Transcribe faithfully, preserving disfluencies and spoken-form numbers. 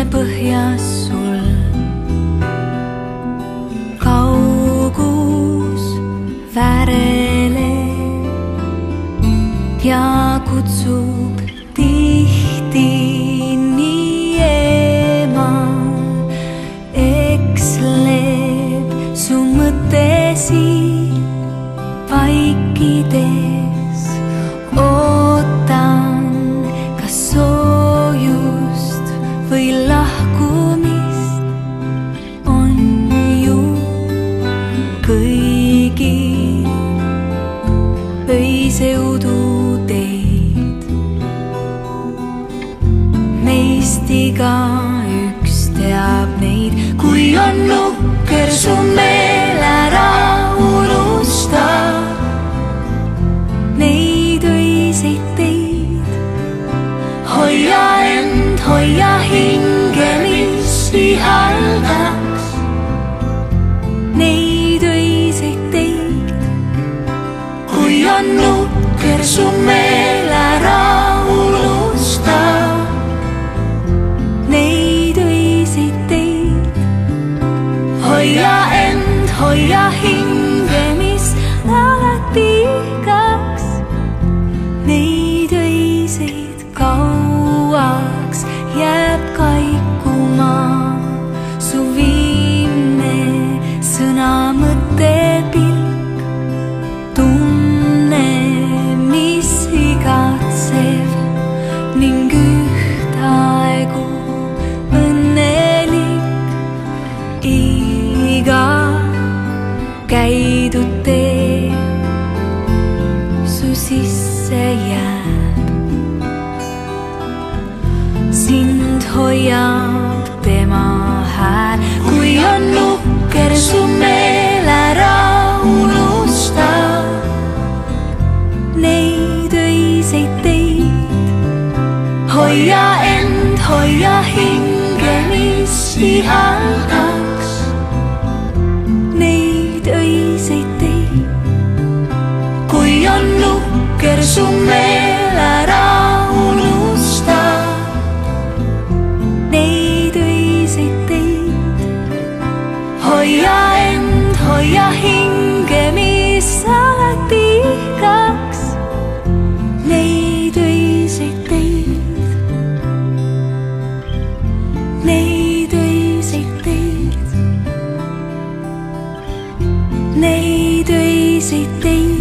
põhjas sul kaugus väreleb ja kutsub tihti nii eemal, eksleb su mõttesid vaikides. Ootan kas soojust või lahkumist, on ju kõigil öise uduteid. Meist igaüks teab neid, kui on nukker su meel, ära unusta neid öiseid teid. Hoia end, hoia hinge, mis ihaldaks neid öiseid teid. Kui on nukker su meel, ära unusta neid öiseid teid. Hoia end, hoia hinge, mis alati ihkaks neid öiseid. Kauaks jääb kaikuma su viimne sõna, mõte, pilk, tunne, mis igatsev ning ühtaegu õnnelik. Iga käidud tee su sisse jääb, sind hoiab tema hääl. Kui on nukker su meel, ära unusta neid öiseid teid. Hoia end, hoia hinge, mis ihaldaks neid öiseid teid. Kui on nukker su meel, ära unusta neid öiseid teid. Hoia end, hoia hinge, mis alati ihkaks neid öiseid teid. Neid öiseid teid, neid öiseid teid.